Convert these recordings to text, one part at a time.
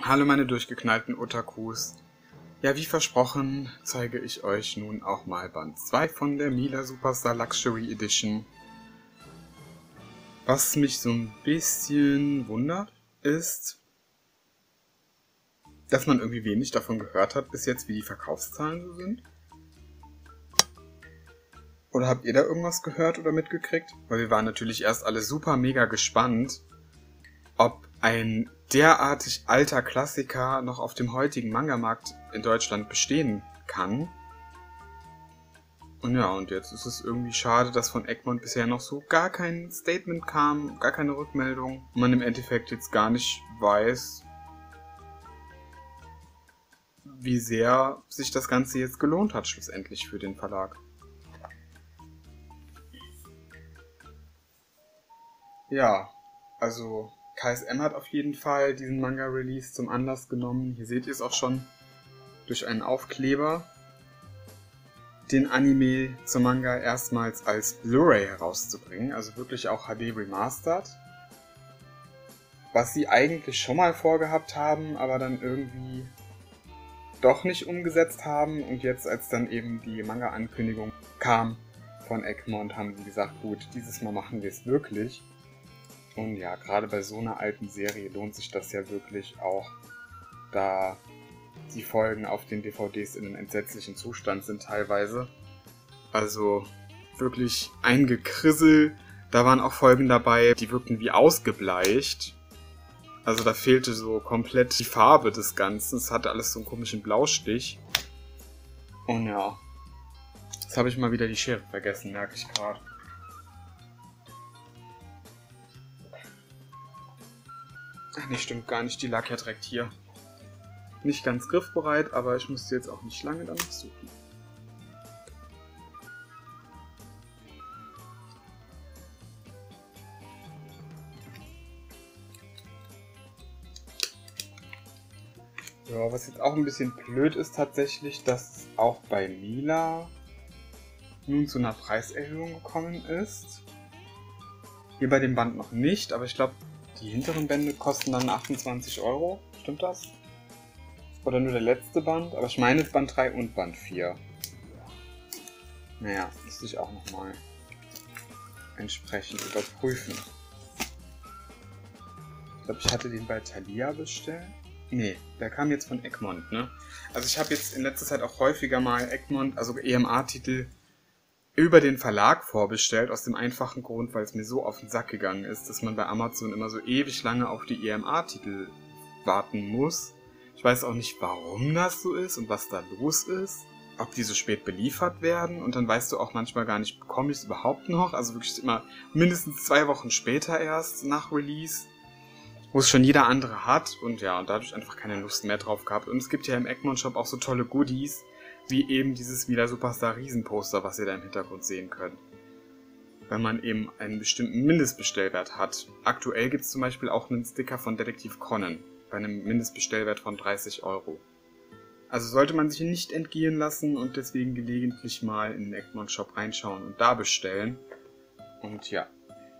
Hallo meine durchgeknallten Otakus. Ja, wie versprochen, zeige ich euch nun auch mal Band 2 von der Mila Superstar Luxury Edition. Was mich so ein bisschen wundert, ist, dass man irgendwie wenig davon gehört hat bis jetzt, wie die Verkaufszahlen so sind. Oder habt ihr da irgendwas gehört oder mitgekriegt? Weil wir waren natürlich erst alle super mega gespannt, ob ein derartig alter Klassiker noch auf dem heutigen Manga-Markt in Deutschland bestehen kann. Und ja, und jetzt ist es irgendwie schade, dass von Egmont bisher noch so gar kein Statement kam, gar keine Rückmeldung. Und man im Endeffekt jetzt gar nicht weiß, wie sehr sich das Ganze jetzt gelohnt hat schlussendlich für den Verlag. Ja, also KSM hat auf jeden Fall diesen Manga-Release zum Anlass genommen. Hier seht ihr es auch schon durch einen Aufkleber, den Anime zum Manga erstmals als Blu-ray herauszubringen, also wirklich auch HD Remastered. Was sie eigentlich schon mal vorgehabt haben, aber dann irgendwie doch nicht umgesetzt haben. Und jetzt, als dann eben die Manga-Ankündigung kam von Egmont, haben sie gesagt, gut, dieses Mal machen wir es wirklich. Und ja, gerade bei so einer alten Serie lohnt sich das ja wirklich auch, da die Folgen auf den DVDs in einem entsetzlichen Zustand sind teilweise. Also wirklich ein Gekrissel. Da waren auch Folgen dabei, die wirkten wie ausgebleicht. Also da fehlte so komplett die Farbe des Ganzen. Es hatte alles so einen komischen Blaustich. Und ja, jetzt habe ich mal wieder die Schere vergessen, merke ich gerade. Ach nee, stimmt gar nicht, die lag ja direkt hier. Nicht ganz griffbereit, aber ich musste jetzt auch nicht lange danach suchen. Ja, was jetzt auch ein bisschen blöd ist tatsächlich, dass auch bei Mila nun zu einer Preiserhöhung gekommen ist. Hier bei dem Band noch nicht, aber ich glaube, die hinteren Bände kosten dann 28 €. Stimmt das? Oder nur der letzte Band? Aber ich meine Band 3 und Band 4. Naja, müsste ich auch nochmal entsprechend überprüfen. Ich glaube, ich hatte den bei Thalia bestellt. Nee, der kam jetzt von Egmont, ne? Also ich habe jetzt in letzter Zeit auch häufiger mal Egmont, also EMA-Titel, über den Verlag vorbestellt, aus dem einfachen Grund, weil es mir so auf den Sack gegangen ist, dass man bei Amazon immer so ewig lange auf die EMA-Titel warten muss. Ich weiß auch nicht, warum das so ist und was da los ist. Ob die so spät beliefert werden und dann weißt du auch manchmal gar nicht, bekomme ich es überhaupt noch. Also wirklich immer mindestens 2 Wochen später erst nach Release, wo es schon jeder andere hat und ja, und dadurch einfach keine Lust mehr drauf gehabt. Und es gibt ja im Egmont Shop auch so tolle Goodies, wie eben dieses Mila Superstar Riesenposter, was ihr da im Hintergrund sehen könnt. Wenn man eben einen bestimmten Mindestbestellwert hat. Aktuell gibt es zum Beispiel auch einen Sticker von Detektiv Conan bei einem Mindestbestellwert von 30 €. Also sollte man sich nicht entgehen lassen und deswegen gelegentlich mal in den Egmont Shop reinschauen und da bestellen. Und ja.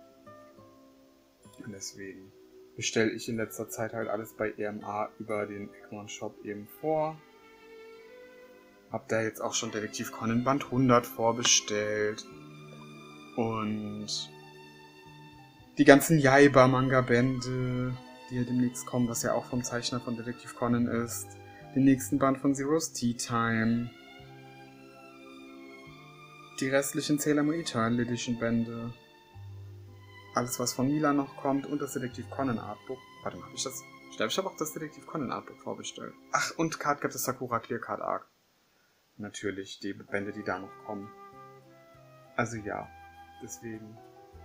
Und deswegen bestelle ich in letzter Zeit halt alles bei EMA über den Egmont Shop eben vor. Hab da jetzt auch schon Detektiv Conan Band 100 vorbestellt. Und die ganzen Jaiba-Manga-Bände, die ja demnächst kommen, was ja auch vom Zeichner von Detektiv Conan ist. Den nächsten Band von Zero's Tea Time. Die restlichen Sailor Moon Eternal Edition Bände. Alles, was von Mila noch kommt und das Detektiv Conan Artbook. Warte mal, hab ich das? Ich glaube, ich habe auch das Detektiv Conan Artbook vorbestellt. Ach, und Cardcaptor das Sakura Clear Card Arc. Natürlich die Bände, die da noch kommen. Also ja, deswegen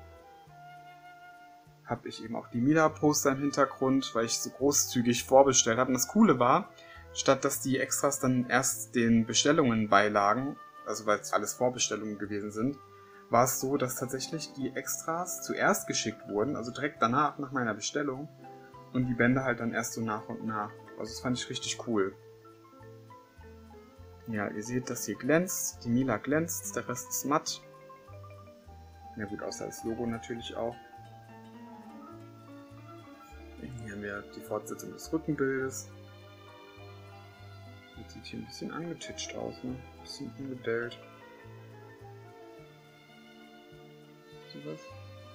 habe ich eben auch die Mila-Poster im Hintergrund, weil ich so großzügig vorbestellt habe. Und das Coole war, statt dass die Extras dann erst den Bestellungen beilagen, also weil es alles Vorbestellungen gewesen sind, war es so, dass tatsächlich die Extras zuerst geschickt wurden, also direkt danach, nach meiner Bestellung, und die Bände halt dann erst so nach und nach. Also das fand ich richtig cool. Ja, ihr seht, dass hier glänzt, die Mila glänzt, der Rest ist matt. Ja gut, außer das Logo natürlich auch. Hier haben wir die Fortsetzung des Rückenbildes. Das sieht hier ein bisschen angetitscht aus, ne? Ein bisschen angedellt. Siehst du was?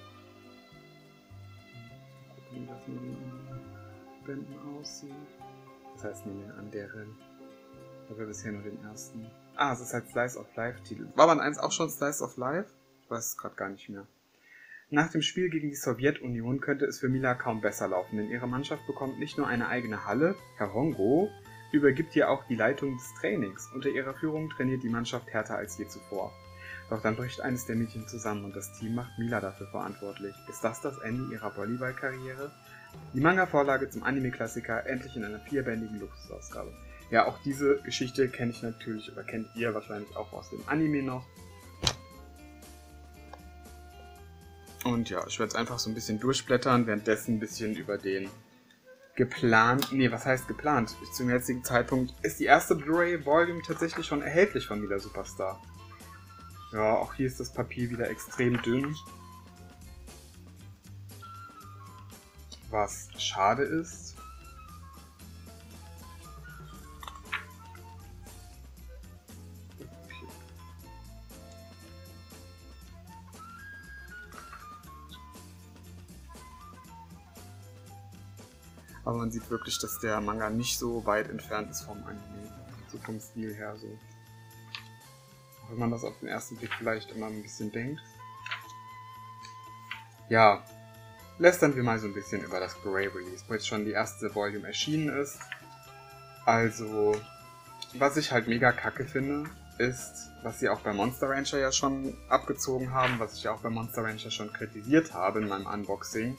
Mal gucken, wie das mit den Bänden aussieht. Das heißt, nehmen wir an deren. Ich habe bisher nur den ersten. Ah, es ist halt Slice of Life Titel. War Band 1 auch schon Slice of Life? Ich weiß es gerade gar nicht mehr. Nach dem Spiel gegen die Sowjetunion könnte es für Mila kaum besser laufen, denn ihre Mannschaft bekommt nicht nur eine eigene Halle, Herr Hongo übergibt ihr auch die Leitung des Trainings. Unter ihrer Führung trainiert die Mannschaft härter als je zuvor. Doch dann bricht eines der Mädchen zusammen und das Team macht Mila dafür verantwortlich. Ist das das Ende ihrer Volleyball-Karriere? Die Manga-Vorlage zum Anime-Klassiker endlich in einer 4-bändigen Luxusausgabe. Ja, auch diese Geschichte kenne ich natürlich, oder kennt ihr wahrscheinlich auch aus dem Anime noch. Und ja, ich werde es einfach so ein bisschen durchblättern, währenddessen ein bisschen über den was heißt geplant? Zum jetzigen Zeitpunkt ist die erste Blu-ray-Volume tatsächlich schon erhältlich von Mila Superstar. Ja, auch hier ist das Papier wieder extrem dünn. Was schade ist. Aber man sieht wirklich, dass der Manga nicht so weit entfernt ist vom Anime. So vom Stil her so. Auch wenn man das auf den ersten Blick vielleicht immer ein bisschen denkt. Ja, lästern wir mal so ein bisschen über das Blu-ray-Release, wo jetzt schon die erste Volume erschienen ist. Also, was ich halt mega kacke finde, ist, was sie auch bei Monster Rancher ja schon abgezogen haben, was ich ja auch bei Monster Rancher schon kritisiert habe in meinem Unboxing.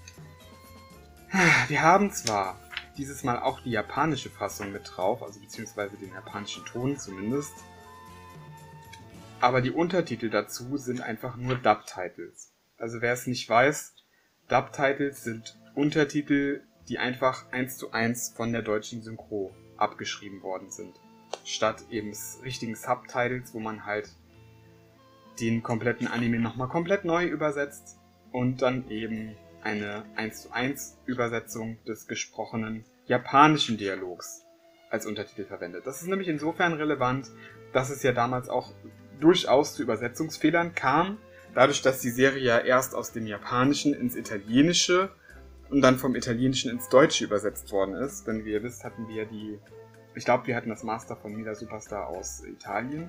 Wir haben zwar dieses Mal auch die japanische Fassung mit drauf, also beziehungsweise den japanischen Ton zumindest, aber die Untertitel dazu sind einfach nur Dub-Titles. Also wer es nicht weiß, Dub-Titles sind Untertitel, die einfach 1:1 von der deutschen Synchro abgeschrieben worden sind. Statt eben richtigen Subtitles, wo man halt den kompletten Anime nochmal komplett neu übersetzt und dann eben eine 1:1 Übersetzung des gesprochenen japanischen Dialogs als Untertitel verwendet. Das ist nämlich insofern relevant, dass es ja damals auch durchaus zu Übersetzungsfehlern kam, dadurch, dass die Serie ja erst aus dem Japanischen ins Italienische und dann vom Italienischen ins Deutsche übersetzt worden ist. Denn wie ihr wisst, hatten wir ich glaube, wir hatten das Master von Mila Superstar aus Italien.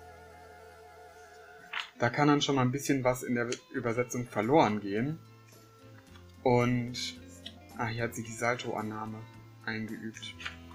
Da kann dann schon mal ein bisschen was in der Übersetzung verloren gehen. Und hier hat sie die Salto-Annahme eingeübt.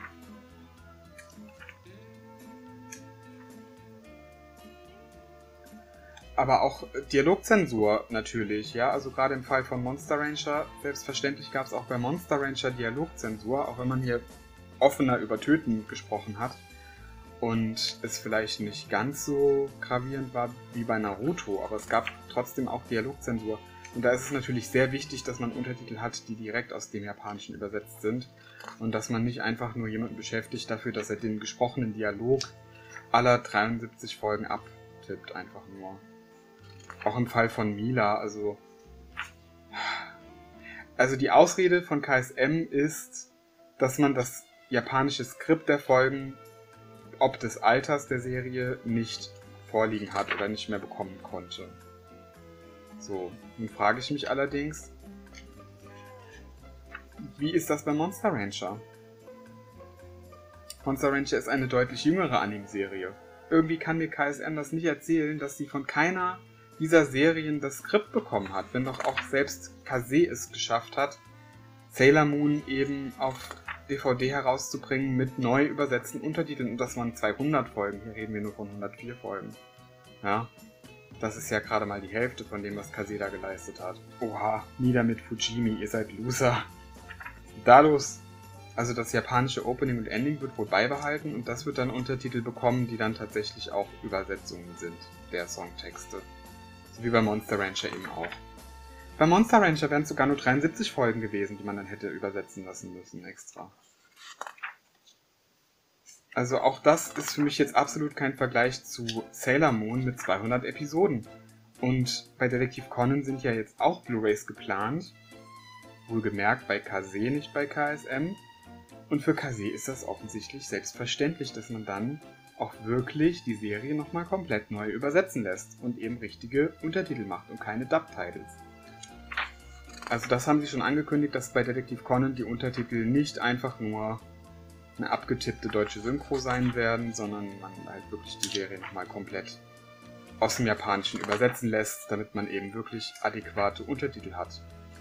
Aber auch Dialogzensur natürlich, ja, also gerade im Fall von Monster Rancher, selbstverständlich gab es auch bei Monster Rancher Dialogzensur, auch wenn man hier offener über Töten gesprochen hat und es vielleicht nicht ganz so gravierend war wie bei Naruto, aber es gab trotzdem auch Dialogzensur. Und da ist es natürlich sehr wichtig, dass man Untertitel hat, die direkt aus dem Japanischen übersetzt sind und dass man nicht einfach nur jemanden beschäftigt dafür, dass er den gesprochenen Dialog aller 73 Folgen abtippt, einfach nur. Auch im Fall von Mila, also die Ausrede von KSM ist, dass man das japanische Skript der Folgen ob des Alters der Serie nicht vorliegen hat oder nicht mehr bekommen konnte. So, nun frage ich mich allerdings, wie ist das bei Monster Rancher? Monster Rancher ist eine deutlich jüngere Anime-Serie. Irgendwie kann mir KSM das nicht erzählen, dass sie von keiner dieser Serien das Skript bekommen hat, wenn doch auch selbst Kase es geschafft hat, Sailor Moon eben auf DVD herauszubringen mit neu übersetzten Untertiteln. Und das waren 200 Folgen, hier reden wir nur von 104 Folgen. Ja, das ist ja gerade mal die Hälfte von dem, was Kase da geleistet hat. Oha, nieder mit Fujimi, ihr seid Loser. Da los! Also das japanische Opening und Ending wird wohl beibehalten und das wird dann Untertitel bekommen, die dann tatsächlich auch Übersetzungen sind der Songtexte. So wie bei Monster Rancher eben auch. Bei Monster Rancher wären es sogar nur 73 Folgen gewesen, die man dann hätte übersetzen lassen müssen extra. Also auch das ist für mich jetzt absolut kein Vergleich zu Sailor Moon mit 200 Episoden. Und bei Detektiv Conan sind ja jetzt auch Blu-rays geplant. Wohlgemerkt bei Kase, nicht bei KSM. Und für Kase ist das offensichtlich selbstverständlich, dass man dann auch wirklich die Serie nochmal komplett neu übersetzen lässt und eben richtige Untertitel macht und keine Dub-Titles. Also das haben sie schon angekündigt, dass bei Detektiv Conan die Untertitel nicht einfach nur eine abgetippte deutsche Synchro sein werden, sondern man halt wirklich die Serie nochmal komplett aus dem Japanischen übersetzen lässt, damit man eben wirklich adäquate Untertitel hat.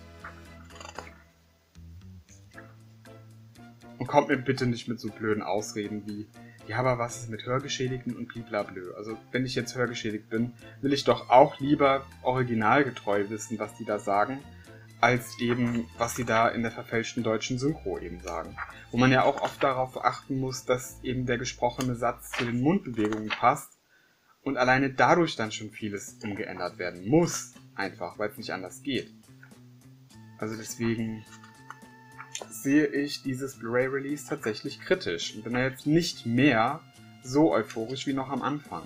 Und kommt mir bitte nicht mit so blöden Ausreden wie, ja, aber was ist mit Hörgeschädigten und bliblablö. Also wenn ich jetzt hörgeschädigt bin, will ich doch auch lieber originalgetreu wissen, was die da sagen, als eben, was sie da in der verfälschten deutschen Synchro eben sagen. Wo man ja auch oft darauf achten muss, dass eben der gesprochene Satz zu den Mundbewegungen passt und alleine dadurch dann schon vieles umgeändert werden muss, einfach, weil es nicht anders geht. Also deswegen sehe ich dieses Blu-ray-Release tatsächlich kritisch und bin da jetzt nicht mehr so euphorisch wie noch am Anfang.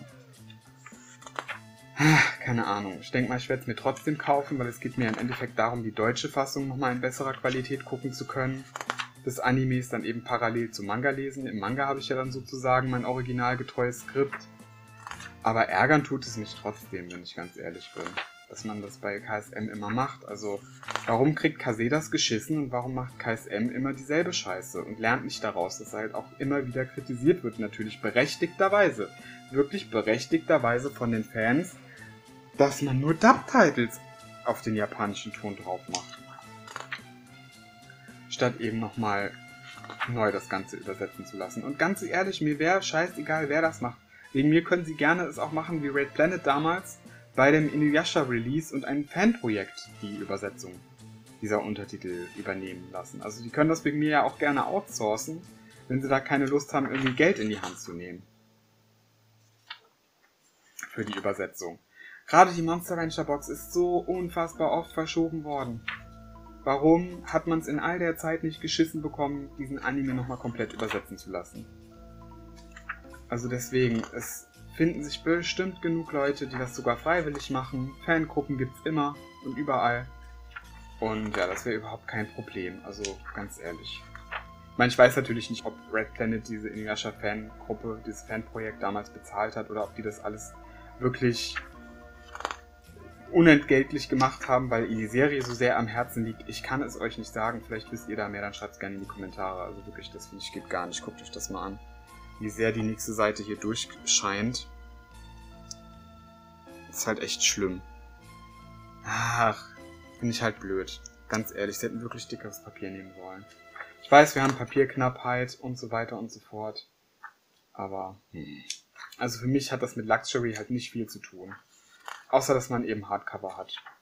Keine Ahnung. Ich denke mal, ich werde es mir trotzdem kaufen, weil es geht mir im Endeffekt darum, die deutsche Fassung nochmal in besserer Qualität gucken zu können. Das Animes dann eben parallel zum Manga lesen. Im Manga habe ich ja dann sozusagen mein originalgetreues Skript. Aber ärgern tut es mich trotzdem, wenn ich ganz ehrlich bin. Dass man das bei KSM immer macht. Also, warum kriegt Kase das geschissen und warum macht KSM immer dieselbe Scheiße und lernt nicht daraus, dass er halt auch immer wieder kritisiert wird, natürlich berechtigterweise. Wirklich berechtigterweise von den Fans, dass man nur Dub-Titles auf den japanischen Ton drauf macht. Statt eben nochmal neu das Ganze übersetzen zu lassen. Und ganz ehrlich, mir wäre scheißegal, wer das macht. Wegen mir können sie gerne es auch machen wie Red Planet damals bei dem Inuyasha-Release und ein Fanprojekt die Übersetzung dieser Untertitel übernehmen lassen. Also die können das wegen mir ja auch gerne outsourcen, wenn sie da keine Lust haben, irgendwie Geld in die Hand zu nehmen. Für die Übersetzung. Gerade die Monster Rancher Box ist so unfassbar oft verschoben worden. Warum hat man es in all der Zeit nicht geschissen bekommen, diesen Anime nochmal komplett übersetzen zu lassen? Also deswegen, es finden sich bestimmt genug Leute, die das sogar freiwillig machen. Fangruppen gibt's immer und überall. Und ja, das wäre überhaupt kein Problem, also ganz ehrlich. Ich meine, ich weiß natürlich nicht, ob Red Planet diese Inuyasha-Fangruppe, dieses Fanprojekt damals bezahlt hat oder ob die das alles wirklich unentgeltlich gemacht haben, weil ihnen die Serie so sehr am Herzen liegt. Ich kann es euch nicht sagen, vielleicht wisst ihr da mehr, dann schreibt es gerne in die Kommentare. Also wirklich, das finde ich geht gar nicht. Guckt euch das mal an, wie sehr die nächste Seite hier durchscheint. Das ist halt echt schlimm. Ach, finde ich halt blöd. Ganz ehrlich, sie hätten wirklich dickeres Papier nehmen sollen. Ich weiß, wir haben Papierknappheit und so weiter und so fort. Aber, also für mich hat das mit Luxury halt nicht viel zu tun. Außer, dass man eben Hardcover hat.